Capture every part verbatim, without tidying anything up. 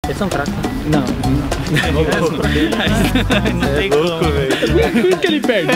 Vocês são fracos. Não, não. Não tem como, velho. Por isso que ele perde.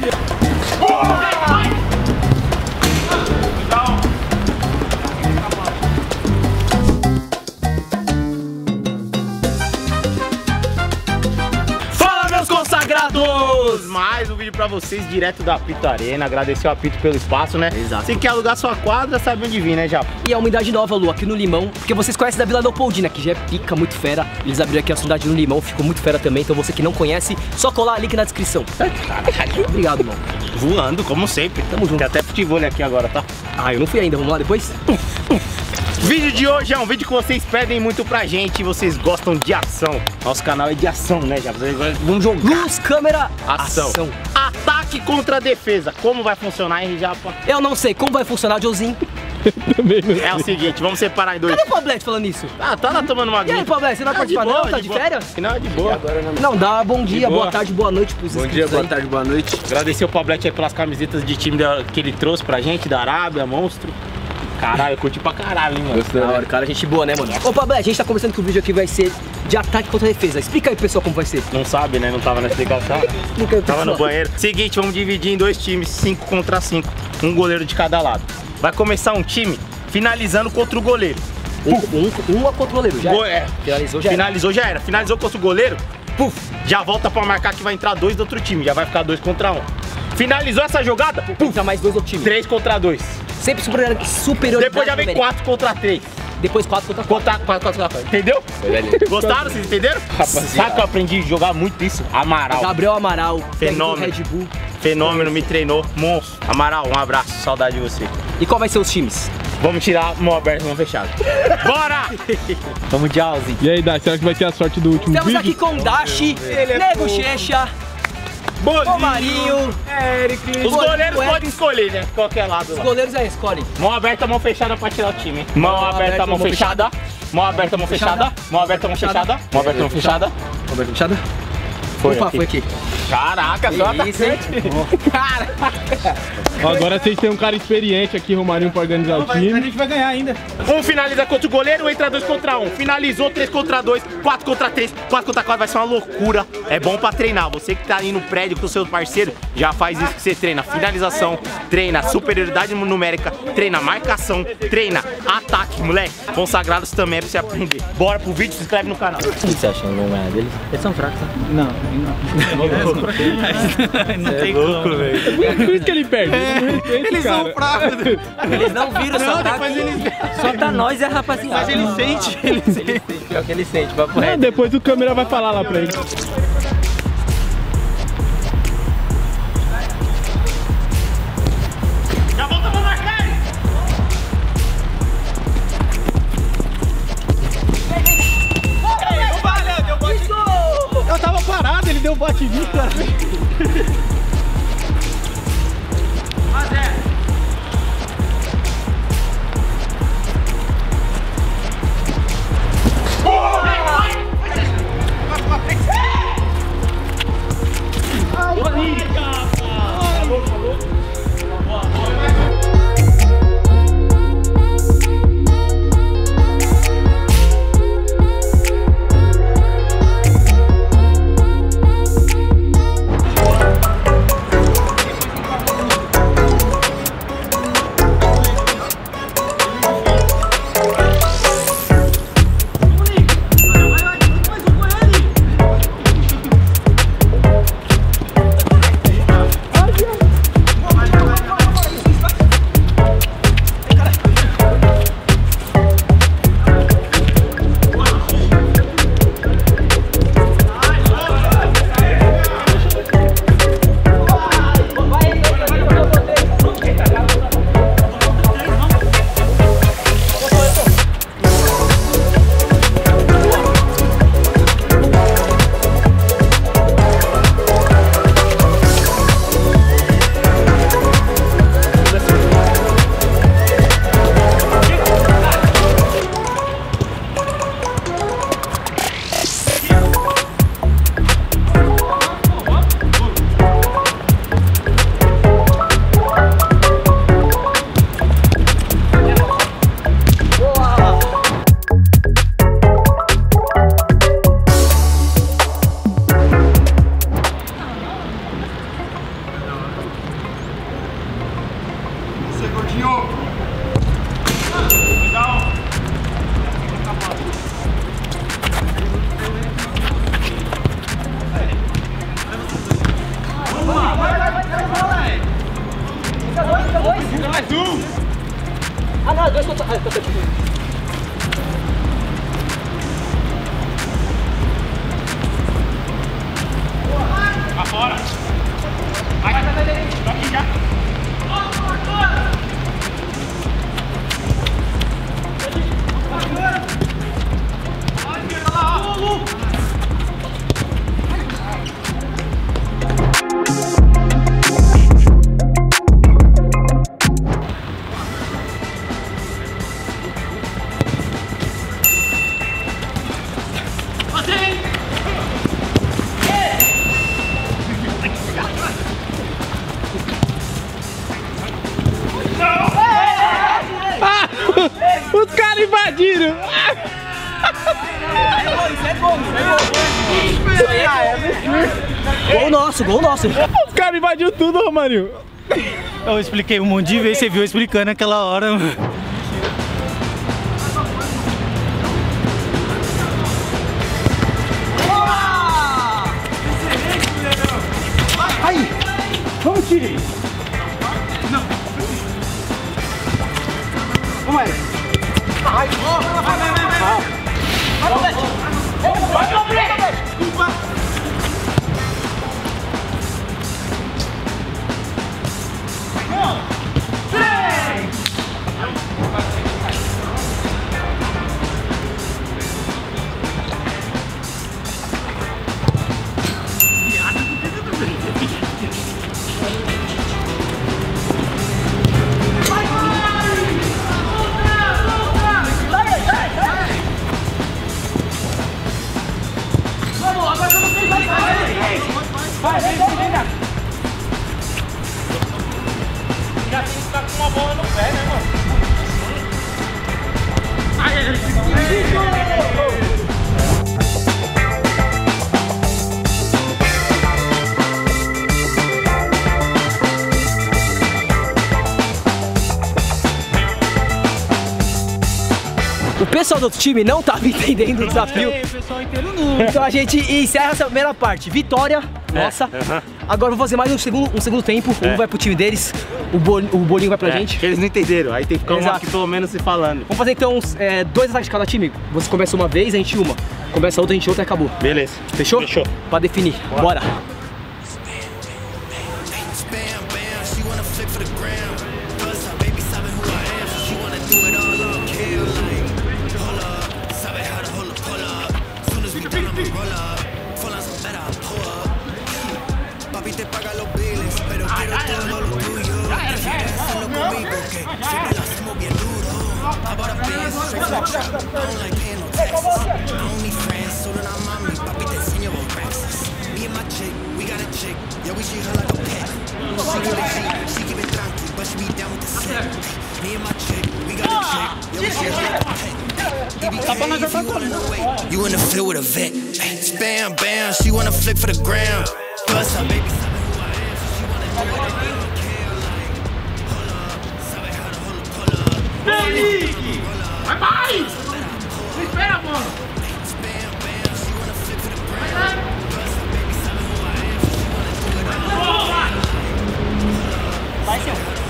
Mais um vídeo pra vocês direto da Apito Arena. Agradecer o Apito pelo espaço, né? Exato. Se quer alugar sua quadra, sabe onde vir, né, Japa? E é uma unidade nova, Lu, aqui no Limão, porque vocês conhecem da Vila Leopoldina, que já é pica, muito fera. Eles abriram aqui a unidade no Limão, ficou muito fera também. Então você que não conhece, só colar link na descrição. Caralho. Obrigado, irmão. Voando, como sempre. Tamo junto. Tem até futebol aqui agora, tá? Ah, eu não fui ainda, vamos lá depois? Vídeo de hoje é um vídeo que vocês pedem muito pra gente. Vocês gostam de ação. Nosso canal é de ação, né, Japa? Vamos jogar. Luz, câmera, Ação. ação. Ataque contra a defesa. Como vai funcionar, hein, Japa? Eu não sei como vai funcionar, Joãozinho. Também não. É o seguinte, vamos separar em dois. Cadê o Pablete falando isso? Ah, tá lá tomando uma E aí, aguinha. Pablete, você não vai Ah, de participar boa, não? Tá de de boa. férias? Não, de boa. Não, dá bom dia, boa. boa tarde, boa noite pros Bom inscritos dia, boa aí. tarde, boa noite. Agradecer o Pablete aí pelas camisetas de time da- que ele trouxe pra gente, da Arábia, monstro. Caralho, eu curti pra caralho, hein, mano. Gostou, Da né? hora, cara, gente boa, né, mano? Ô, Pablete, a gente tá conversando que o vídeo aqui vai ser de ataque contra defesa. Explica aí, pessoal, como vai ser. Não sabe, né? Não tava na explicação. Explica aí, Tava no pessoal. banheiro. Seguinte, vamos dividir em dois times, cinco contra cinco. Um goleiro de cada lado. Vai começar um time finalizando contra o goleiro. Um, um, um contra o goleiro, já Go- era. é. Finalizou, já era. Finalizou, já era. Finalizou contra o goleiro, puf, já volta pra marcar que vai entrar dois do outro time. Já vai ficar dois contra um. Finalizou essa jogada, puf, Entra mais dois do time. três contra dois. Sempre superior, superioridade Depois já vem numérica. quatro contra três. Depois quatro contra quatro. Contra quatro contra quatro. Entendeu? Gostaram? Vocês entenderam? Sabe que eu aprendi a jogar muito isso? Amaral. Gabriel Amaral, Fenômeno. Red Bull. Fenômeno, me treinou. Monstro. Amaral, um abraço. Saudade de você. E qual vai ser os times? Vamos tirar mão aberta e mão fechada. Bora! Vamos de Alzi. E aí, Dá, será que vai ter a sorte do último Estamos vídeo? aqui com Dashi, Nego Checha, Romarinho, Eric. Os goleiros podem escolher, né? Qualquer lado os lá. goleiros aí, escolhe. Mão aberta, mão fechada pra tirar o time, hein? Mão aberta, mão fechada. Mão aberta, mão fechada. Mão aberta, mão fechada. Mão aberta, mão fechada. Roberto Fechada? Foi Opa, aqui. foi aqui. Caraca, só Isso, hein? Caraca. Ó, agora vocês têm um cara experiente aqui, Romarinho, pra organizar o time. gente vai ganhar ainda. Um finaliza contra o goleiro, entra dois contra um. Finalizou três contra dois, quatro contra três, quatro contra quatro, vai ser uma loucura. É bom pra treinar. Você que tá aí no prédio com o seu parceiro, já faz isso que você treina. Finalização, treina superioridade numérica, treina marcação, treina ataque, moleque. Consagrados também é pra você aprender. Bora pro vídeo, se inscreve no canal. O que você acha da deles? Eles são fracos, né? Não, não. Não tem louco, velho. Por isso que ele perde. Eles são fracos. Eles não viram, só tá aqui. Só tá nós e a rapaziada. Mas ele sente, ele sente. Pior que ele sente, vai pro Não, reto. depois o câmera vai falar lá pra ele. Já volta pra marcar! Eu tava parado, ele deu bote em mim, cara. isso é gol, isso é gol. Gol nosso, gol nosso. Os caras invadiu tudo, Romarinho. Eu expliquei um monte de vezes, você viu eu explicando aquela hora, mano. Aí! Vamos, time! Não! Vamos aí! Ai! Vai, vai, vai, vai! Vai, vai, vai! Vai, vem, vem, vem, já tem que ficar com uma bola no pé, né, mano? Ai, ai, ai. O pessoal do outro time não tava entendendo o desafio. O pessoal inteiro não. Então a gente encerra essa primeira parte. Vitória, nossa. Uh-huh. Agora eu vou fazer mais um segundo, um segundo tempo. Um É. vai pro time deles, o, bol, o bolinho vai pra É, gente. que eles não entenderam, aí tem que ficar um Exato. aqui pelo menos se falando. Vamos fazer então uns, é, dois ataques de cada time. Você começa uma vez, a gente uma. Começa outra, a gente outra e acabou. Beleza. Fechou? Fechou. Pra definir. Bora. Papi te paga los billes, pero quiero todo lo tuyo. Prefieres hacerlo conmigo que siempre lo hacemos bien duro. Ahora pienso, straight from the trap, I don't like paying no taxes. I don't need friends, solo una mami, papi te enseño about praxis. Me and my chick, we got a chick, yeah we treat her like a pet. She keep it cheap, she keep it tranqui, but she be down with the set. Me and my chick, we got a chick, yeah we treat her like a pet. E B K, if you wanna know it, you in the field with a vet. Bam, bam, she wanna flick for the gram. Bust her, baby, sabe who I am, so she wanna do it, I don't care, like, hold up, sabe how to hold up, pull up. Felipe! Vai mais! Não espera, mano! Bam, bam, she wanna flick for the gram. Bust her, baby, sabe who I am, so she wanna do it, I don't care, like, Vai, seu.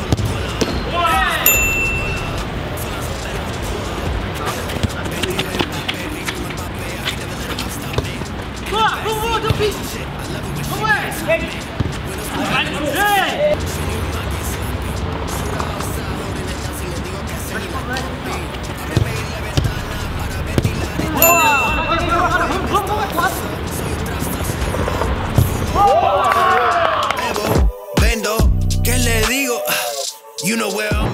Vendo, ¿qué le digo? You know where I'm.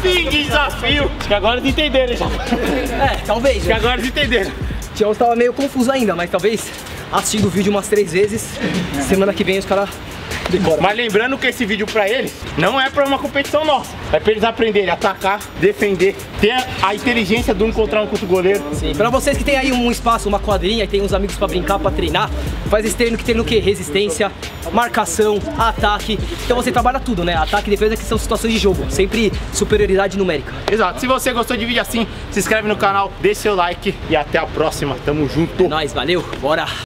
Sim, desafio. Acho que agora eles entenderam já. É, talvez. Acho que Né? agora eles entenderam. O Tião estava meio confuso ainda, mas talvez assistindo o vídeo umas três vezes, semana que vem os caras decoram. Mas lembrando que esse vídeo pra eles não é pra uma competição nossa. É pra eles aprenderem a atacar, defender, ter a inteligência de um encontrar um contra o goleiro. Sim, pra vocês que tem aí um espaço, uma quadrinha e tem uns amigos pra brincar, pra treinar, faz esse treino que tem no que? Resistência, marcação, ataque. Então você trabalha tudo, né? Ataque e defesa, que são situações de jogo. Sempre superioridade numérica. Exato. Se você gostou de vídeo assim, se inscreve no canal, deixa seu like e até a próxima. Tamo junto. É nóis, valeu, bora!